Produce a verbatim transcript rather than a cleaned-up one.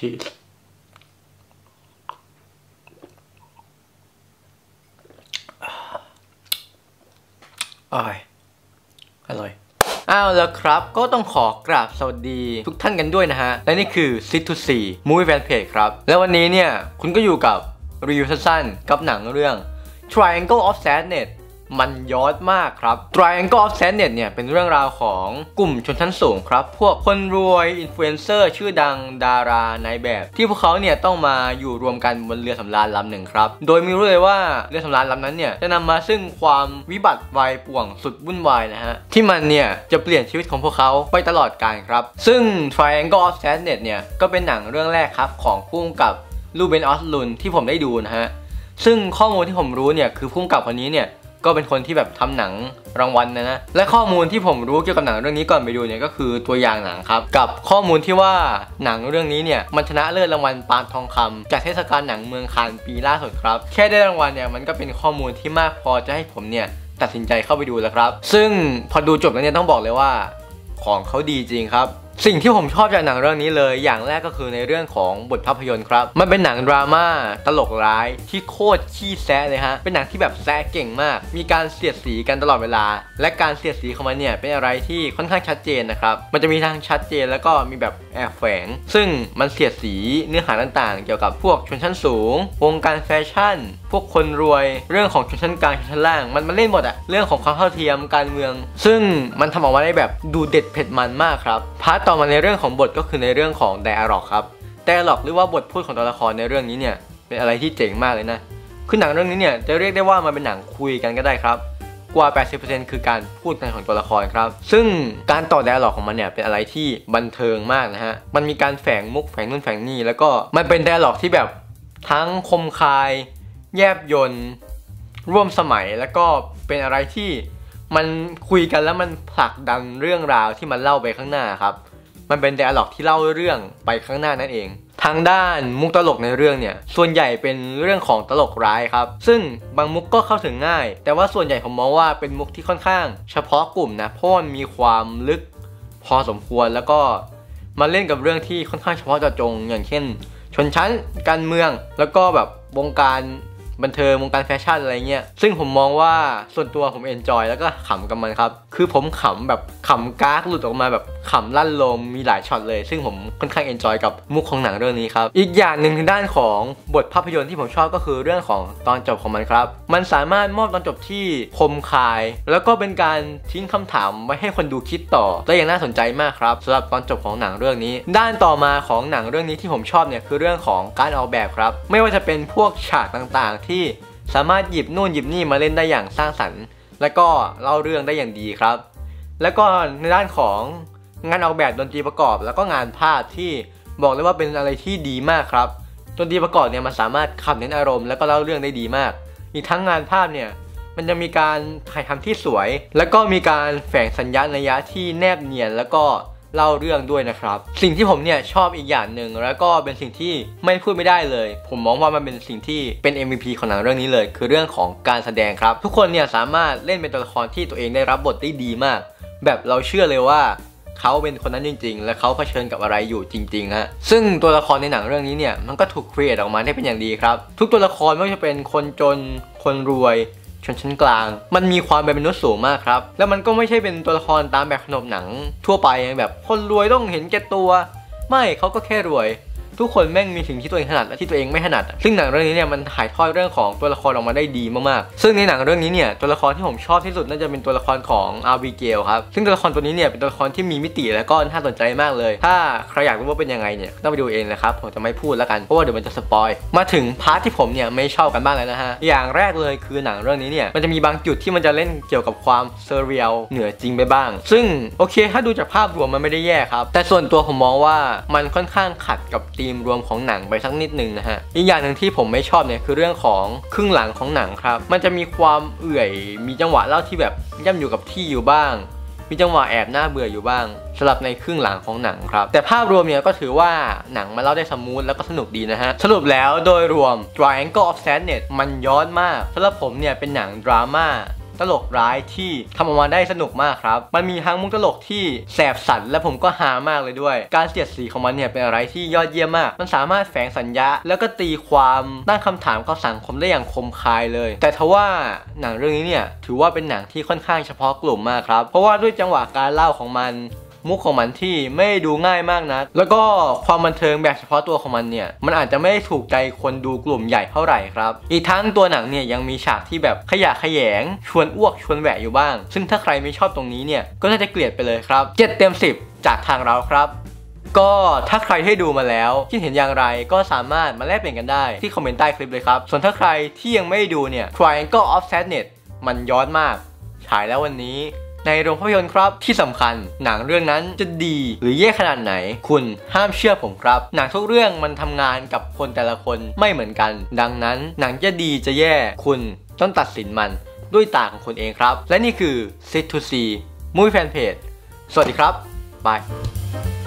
ชีสอร่อยอร่อยอ้าวแล้วครับก็ต้องขอกราบสวัสดีทุกท่านกันด้วยนะฮะและนี่คือ ซิท ทู ซี Movie Fan Page ครับแล้ววันนี้เนี่ยคุณก็อยู่กับรีวิวสั้นๆกับหนังเรื่อง Triangle of Sadness มันยอดมากครับ Triangle of Sadness เนี่ยเป็นเรื่องราวของกลุ่มชนชั้นสูงครับพวกคนรวยอินฟลูเอนเซอร์ชื่อดังดารานายแบบที่พวกเขาเนี่ยต้องมาอยู่รวมกันบนเรือสำราญลำหนึ่งครับโดยไม่รู้เลยว่าเรือสำราญลำนั้นเนี่ยจะนำมาซึ่งความวิบัติวายป่วงสุดวุ่นวายนะฮะที่มันเนี่ยจะเปลี่ยนชีวิตของพวกเขาไปตลอดกาลครับซึ่ง Triangle of Sadness เนี่ยก็เป็นหนังเรื่องแรกครับของผู้กำกับลูเบน ออสลุนที่ผมได้ดูนะฮะซึ่งข้อมูลที่ผมรู้เนี่ยคือผู้กำกับคนนี้เนี่ยก็เป็นคนที่แบบทำหนังรางวัล นะนะและข้อมูลที่ผมรู้เกี่ยวกับหนังเรื่องนี้ก่อนไปดูเนี่ยก็คือตัวอย่างหนังครับกับข้อมูลที่ว่าหนังเรื่องนี้เนี่ยมันชนะเลิศรางวัลปาล์มทองคำจากเทศกาลหนังเมืองคานส์ปีล่าสุดครับแค่ได้รางวัลเนี่ยมันก็เป็นข้อมูลที่มากพอจะให้ผมเนี่ยตัดสินใจเข้าไปดูแล้วครับซึ่งพอดูจบแล้วเนี่ยต้องบอกเลยว่าของเขาดีจริงครับสิ่งที่ผมชอบจากหนังเรื่องนี้เลยอย่างแรกก็คือในเรื่องของบทภาพยนตร์ครับมันเป็นหนังดราม่าตลกร้ายที่โคตรขี้แซะเลยฮะเป็นหนังที่แบบแซะเก่งมากมีการเสียดสีกันตลอดเวลาและการเสียดสีของมันเนี่ยเป็นอะไรที่ค่อนข้างชัดเจนนะครับมันจะมีทางชัดเจนแล้วก็มีแบบแอบแฝงซึ่งมันเสียดสีเนื้อหาต่างๆเกี่ยวกับพวกชนชั้นสูงวงการแฟชั่นพวกคนรวยเรื่องของชนชั้นกลางชนชั้นล่างมันมันเล่นหมดอะเรื่องของความเท่าเทียมการเมืองซึ่งมันทำออกมาได้แบบดูเด็ดเผ็ดมันมากครับพาร์ทต่อมาในเรื่องของบทก็คือในเรื่องของไดอะล็อกครับไดอะล็อกหรือว่าบทพูดของตัวละครในเรื่องนี้เนี่ยเป็นอะไรที่เจ๋งมากเลยนะคือหนังเรื่องนี้เนี่ยจะเรียกได้ว่ามันเป็นหนังคุยกันก็ได้ครับกว่า แปดสิบเปอร์เซ็นต์ คือการพูดกันของตัวละครครับซึ่งการต่อไดอะล็อกของมันเนี่ยเป็นอะไรที่บันเทิงมากนะฮะมันมีการแฝงมุกแฝงนู่นแฝงนี่แล้วก็มันเป็นไดอะล็อกที่แบบทั้งคมคายแยบยลร่วมสมัยแล้วก็เป็นอะไรที่มันคุยกันแล้วมันผลักดันเรื่องราวที่มันเล่าไปข้างหน้าครับมันเป็นไดอะล็อกที่เล่าเรื่องไปข้างหน้านั่นเองทางด้านมุกตลกในเรื่องเนี่ยส่วนใหญ่เป็นเรื่องของตลกร้ายครับซึ่งบางมุกก็เข้าถึงง่ายแต่ว่าส่วนใหญ่ผมมองว่าเป็นมุกที่ค่อนข้างเฉพาะกลุ่มนะเพราะมันมีความลึกพอสมควรแล้วก็มาเล่นกับเรื่องที่ค่อนข้างเฉพาะเจาะจงอย่างเช่นชนชั้นการเมืองแล้วก็แบบวงการบันเทิงวงการแฟชั่นอะไรเงี้ยซึ่งผมมองว่าส่วนตัวผมเอนจอยแล้วก็ขำกับมันครับคือผมขำแบบขำก๊ากหลุดออกมาแบบขำลั่นลมมีหลายช็อตเลยซึ่งผมค่อนข้างเอนจอยกับมุกของหนังเรื่องนี้ครับอีกอย่างหนึ่งทางด้านของบทภาพยนตร์ที่ผมชอบก็คือเรื่องของตอนจบของมันครับมันสามารถมอบตอนจบที่คมคายแล้วก็เป็นการทิ้งคำถามไว้ให้คนดูคิดต่อและยังน่าสนใจมากครับสำหรับตอนจบของหนังเรื่องนี้ด้านต่อมาของหนังเรื่องนี้ที่ผมชอบเนี่ยคือเรื่องของการออกแบบครับไม่ว่าจะเป็นพวกฉากต่างๆที่สามารถหยิบนู่นหยิบนี่มาเล่นได้อย่างสร้างสรรค์และก็เล่าเรื่องได้อย่างดีครับแล้วก็ในด้านของงานออกแบบดนตรีประกอบแล้วก็งานภาพที่บอกเลยว่าเป็นอะไรที่ดีมากครับดนตรีประกอบเนี่ยมันสามารถขับเน้นอารมณ์แล้วก็เล่าเรื่องได้ดีมากอีกทั้งงานภาพเนี่ยมันจะมีการถ่ายทำที่สวยแล้วก็มีการแฝงสัญญาณระยะที่แนบเนียนแล้วก็เล่าเรื่องด้วยนะครับสิ่งที่ผมเนี่ยชอบอีกอย่างหนึ่งแล้วก็เป็นสิ่งที่ไม่พูดไม่ได้เลยผมมองว่ามันเป็นสิ่งที่เป็น เอ็ม วี พี ของหนังเรื่องนี้เลยคือเรื่องของการแสดงครับทุกคนเนี่ยสามารถเล่นเป็นตัวละครที่ตัวเองได้รับบทได้ดีมากแบบเราเชื่อเลยว่าเขาเป็นคนนั้นจริงๆและเขาเผชิญกับอะไรอยู่จริงๆฮะซึ่งตัวละครในหนังเรื่องนี้เนี่ยมันก็ถูกครีเอทออกมาได้เป็นอย่างดีครับทุกตัวละครไม่ว่าจะเป็นคนจนคนรวยชนชั้นกลางมันมีความเป็นมนุษย์สูงมากครับแล้วมันก็ไม่ใช่เป็นตัวละครตามแบบขนบหนังทั่วไปแบบคนรวยต้องเห็นแก่ตัวไม่เขาก็แค่รวยทุกคนแม่งมีสิ่งที่ตัวเองถนัดและที่ตัวเองไม่ถนัดซึ่งหนังเรื่องนี้เนี่ยมันถ่ายทอดเรื่องของตัวละครออกมาได้ดีมากๆซึ่งในหนังเรื่องนี้เนี่ยตัวละครที่ผมชอบที่สุดน่าจะเป็นตัวละครของอาร์บิเกลครับซึ่งตัวละครตัวนี้เนี่ยเป็นตัวละครที่มีมิติและก็น่าสนใจมากเลยถ้าใครอยากรู้ว่าเป็นยังไงเนี่ยต้องไปดูเองนะครับผมจะไม่พูดแล้วกันเพราะว่าเดี๋ยวมันจะสปอยมาถึงพาร์ทที่ผมเนี่ยไม่ชอบกันบ้างแล้วนะฮะอย่างแรกเลยคือหนังเรื่องนี้เนี่ยมันจะมีบางจุดที่มันจะเล่นเกี่ยวกับความเซอร์เรียลเหนือจริงไปบ้างซึ่งโอเคถ้าดูจากภาพรวมมันไม่ได้แย่ครับแต่ส่วนตัวผมมองว่ามันค่อนข้างขัดกับธีมรวมของหนังไปสักนิดนึงนะฮะอีกอย่างหนึ่งที่ผมไม่ชอบเนี่ยคือเรื่องของครึ่งหลังของหนังครับมันจะมีความเอื่อยมีจังหวะเล่าที่แบบย่ำอยู่กับที่อยู่บ้างมีจังหวะแอบน่าเบื่ออยู่บ้างสำหรับในครึ่งหลังของหนังครับแต่ภาพรวมเนี่ยก็ถือว่าหนังมาเล่าได้สมูทแล้วก็สนุกดีนะฮะสรุปแล้วโดยรวม Triangle of Sadness มันย้อนมากสำหรับผมเนี่ยเป็นหนังดราม่าตลกร้ายที่ทำออกมาได้สนุกมากครับมันมีทั้งมุกตลกที่แสบสันและผมก็ฮามากเลยด้วยการเสียดสีของมันเนี่ยเป็นอะไรที่ยอดเยี่ยมมากมันสามารถแฝงสัญญาแล้วก็ตีความตั้งคำถามกับสังคมได้อย่างคมคายเลยแต่ทว่าหนังเรื่องนี้เนี่ยถือว่าเป็นหนังที่ค่อนข้างเฉพาะกลุ่มมากครับเพราะว่าด้วยจังหวะการเล่าของมันมุกของมันที่ไม่ดูง่ายมากนะแล้วก็ความบันเทิงแบบเฉพาะตัวของมันเนี่ยมันอาจจะไม่ถูกใจคนดูกลุ่มใหญ่เท่าไหร่ครับอีกทั้งตัวหนังเนี่ยยังมีฉากที่แบบขยะแขยงชวนอ้วกชวนแหวะอยู่บ้างซึ่งถ้าใครไม่ชอบตรงนี้เนี่ยก็น่าจะเกลียดไปเลยครับเจ็ดเต็มสิบจากทางเราครับก็ถ้าใครที่ดูมาแล้วคิดเห็นอย่างไรก็สามารถมาแลกเปลี่ยนกันได้ที่คอมเมนต์ใต้คลิปเลยครับส่วนถ้าใครที่ยังไม่ดูเนี่ย Triangle of Sadness มันย้อนมากฉายแล้ววันนี้ในโรงภาพยนตร์ครับที่สำคัญหนังเรื่องนั้นจะดีหรือแย่ขนาดไหนคุณห้ามเชื่อผมครับหนังทุกเรื่องมันทำงานกับคนแต่ละคนไม่เหมือนกันดังนั้นหนังจะดีจะแย่คุณต้องตัดสินมันด้วยตาของคุณเองครับและนี่คือ Sit to See Movie Fan Page สวัสดีครับบาย